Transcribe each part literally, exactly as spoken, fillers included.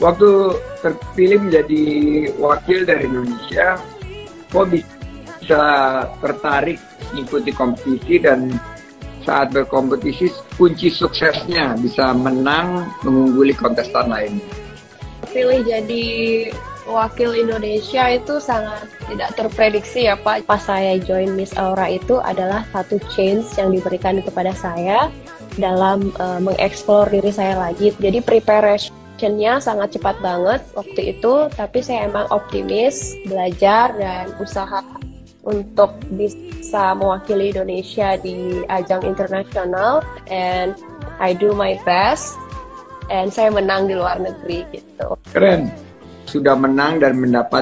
Waktu terpilih menjadi wakil dari Indonesia, kok bisa tertarik mengikuti kompetisi, dan saat berkompetisi kunci suksesnya bisa menang mengungguli kontestan lain? Pilih jadi wakil Indonesia itu sangat tidak terprediksi ya Pak. Pas saya join Miss Aura itu adalah satu chance yang diberikan kepada saya dalam uh, mengeksplor diri saya lagi. Jadi preparationnya sangat cepat banget waktu itu, tapi saya emang optimis, belajar dan usaha untuk bisa mewakili Indonesia di ajang internasional, and I do my best, and saya menang di luar negeri gitu. Keren, sudah menang dan mendapat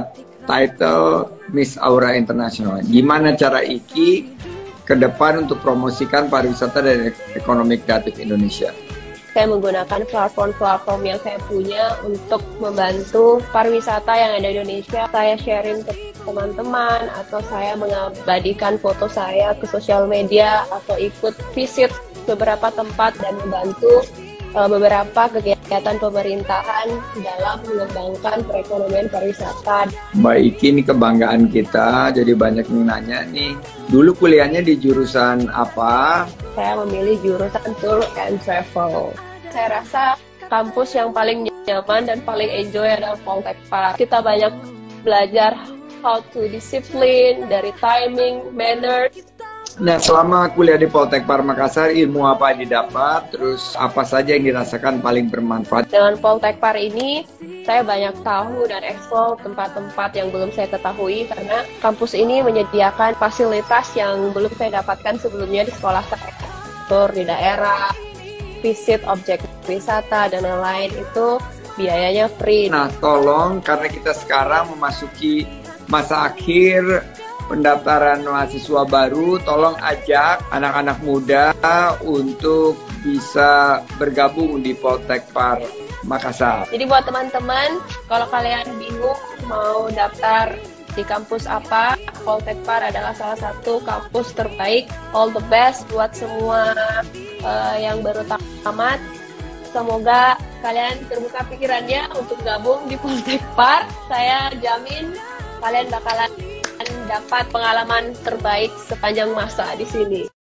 title Miss Aura Internasional. Gimana cara Iki ke depan untuk promosikan pariwisata dan ekonomi kreatif Indonesia? Saya menggunakan platform-platform yang saya punya untuk membantu pariwisata yang ada di Indonesia. Saya sharing ke teman-teman, atau saya mengabadikan foto saya ke sosial media, atau ikut visit beberapa tempat dan membantu uh, beberapa kegiatan pemerintahan dalam mengembangkan perekonomian pariwisata. Mbak Iki, ini kebanggaan kita, jadi banyak yang nanya nih. Dulu kuliahnya di jurusan apa? Saya memilih jurusan Tour and Travel. Saya rasa kampus yang paling nyaman dan paling enjoy adalah Poltekpark. Kita banyak belajar how to disiplin, dari timing, manners. Nah, selama kuliah di Poltekpark Makassar, ilmu apa yang didapat? Terus apa saja yang dirasakan paling bermanfaat? Dengan Poltekpark ini, saya banyak tahu dan eksplor tempat-tempat yang belum saya ketahui, karena kampus ini menyediakan fasilitas yang belum saya dapatkan sebelumnya di sekolah saya. Tur di daerah, visit objek wisata, dan lain-lain itu biayanya free. Nah, tolong, karena kita sekarang memasuki masa akhir pendaftaran mahasiswa baru, tolong ajak anak-anak muda untuk bisa bergabung di Poltekpark Makassar. Jadi buat teman-teman, kalau kalian bingung mau daftar di kampus apa, Poltekpark adalah salah satu kampus terbaik. All the best buat semua uh, yang baru tamat. Semoga kalian terbuka pikirannya untuk gabung di Poltekpark. Saya jamin kalian bakalan dapat pengalaman terbaik sepanjang masa di sini.